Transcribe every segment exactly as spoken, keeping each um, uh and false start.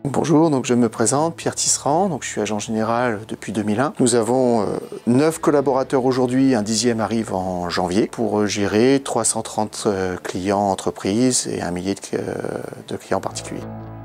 Bonjour, donc je me présente, Pierre Tisserand, donc je suis agent général depuis deux mille un. Nous avons euh, neuf collaborateurs aujourd'hui, un dixième arrive en janvier, pour euh, gérer trois cent trente euh, clients entreprises et un millier de, euh, de clients particuliers.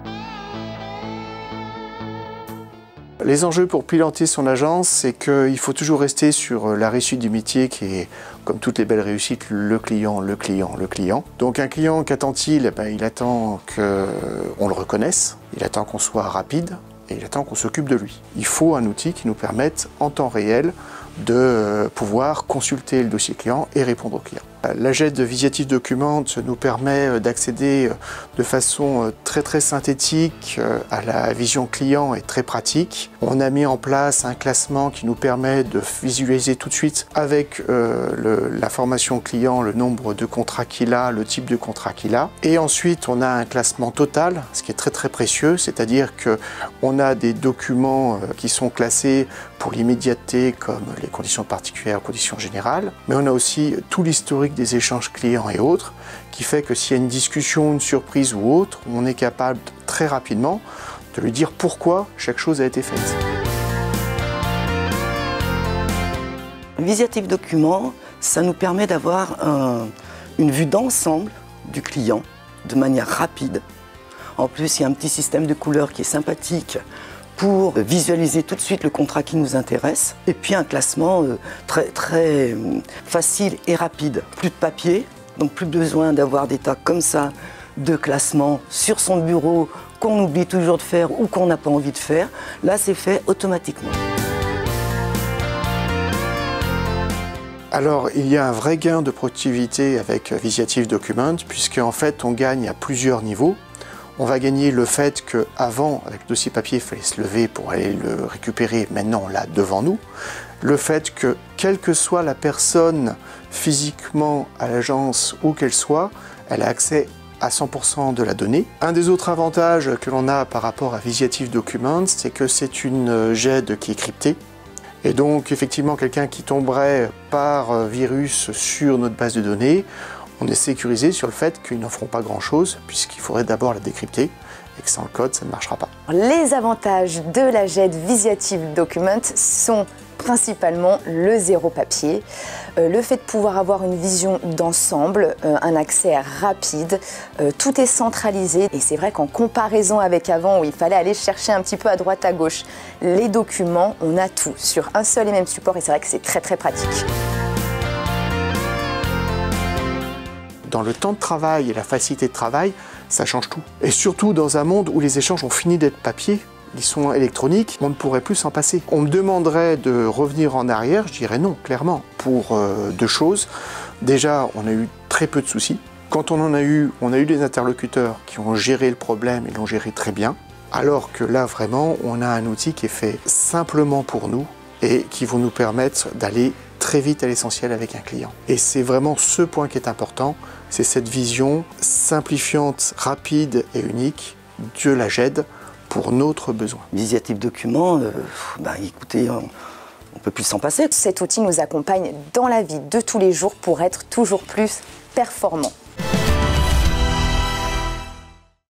Les enjeux pour piloter son agence, c'est qu'il faut toujours rester sur la réussite du métier qui est, comme toutes les belles réussites, le client, le client, le client. Donc un client, qu'attend-il? Ben, il attend qu'on le reconnaisse, il attend qu'on soit rapide et il attend qu'on s'occupe de lui. Il faut un outil qui nous permette en temps réel de pouvoir consulter le dossier client et répondre au client. La J E D Visiative Document nous permet d'accéder de façon très très synthétique à la vision client et très pratique. On a mis en place un classement qui nous permet de visualiser tout de suite avec euh, l'information client, le nombre de contrats qu'il a, le type de contrat qu'il a. Et ensuite on a un classement total, ce qui est très très précieux, c'est-à-dire qu'on a des documents qui sont classés pour l'immédiateté comme les conditions particulières, conditions générales, mais on a aussi tout l'historique des échanges clients et autres, qui fait que s'il y a une discussion, une surprise ou autre, on est capable très rapidement de lui dire pourquoi chaque chose a été faite. Visiative Document, ça nous permet d'avoir un, une vue d'ensemble du client de manière rapide. En plus, il y a un petit système de couleurs qui est sympathique pour visualiser tout de suite le contrat qui nous intéresse. Et puis un classement euh, très, très euh, facile et rapide. Plus de papier, donc plus besoin d'avoir des tas comme ça de classement sur son bureau qu'on oublie toujours de faire ou qu'on n'a pas envie de faire. Là, c'est fait automatiquement. Alors, il y a un vrai gain de productivité avec Visiative Document, puisqu'en fait, on gagne à plusieurs niveaux. On va gagner le fait qu'avant, avec le dossier papier, il fallait se lever pour aller le récupérer. Maintenant, on l'a devant nous. Le fait que, quelle que soit la personne physiquement à l'agence, où qu'elle soit, elle a accès à cent pour cent de la donnée. Un des autres avantages que l'on a par rapport à Visiative Document, c'est que c'est une J E D qui est cryptée. Et donc, effectivement, quelqu'un qui tomberait par virus sur notre base de données, on est sécurisé sur le fait qu'ils n'en feront pas grand-chose, puisqu'il faudrait d'abord la décrypter, et que sans le code, ça ne marchera pas. Les avantages de la J E D Visiative Document sont principalement le zéro papier, euh, le fait de pouvoir avoir une vision d'ensemble, euh, un accès rapide, euh, tout est centralisé. Et c'est vrai qu'en comparaison avec avant, où il fallait aller chercher un petit peu à droite à gauche les documents, on a tout sur un seul et même support, et c'est vrai que c'est très très pratique. Dans le temps de travail et la facilité de travail, ça change tout. Et surtout dans un monde où les échanges ont fini d'être papier, ils sont électroniques, on ne pourrait plus s'en passer. On me demanderait de revenir en arrière, je dirais non, clairement, pour euh, deux choses. Déjà, on a eu très peu de soucis. Quand on en a eu, on a eu des interlocuteurs qui ont géré le problème et l'ont géré très bien. Alors que là, vraiment, on a un outil qui est fait simplement pour nous et qui va nous permettre d'aller très vite à l'essentiel avec un client. Et c'est vraiment ce point qui est important, c'est cette vision simplifiante, rapide et unique de la J E D pour notre besoin. Visiative Document, euh, bah, écoutez, on ne peut plus s'en passer. Cet outil nous accompagne dans la vie de tous les jours pour être toujours plus performant.